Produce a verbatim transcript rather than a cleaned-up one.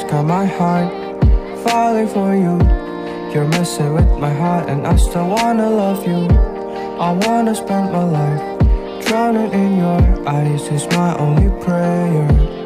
got my heart falling for you. You're messing with my heart and I still wanna love you. I wanna spend my life drowning in your eyes is my only prayer.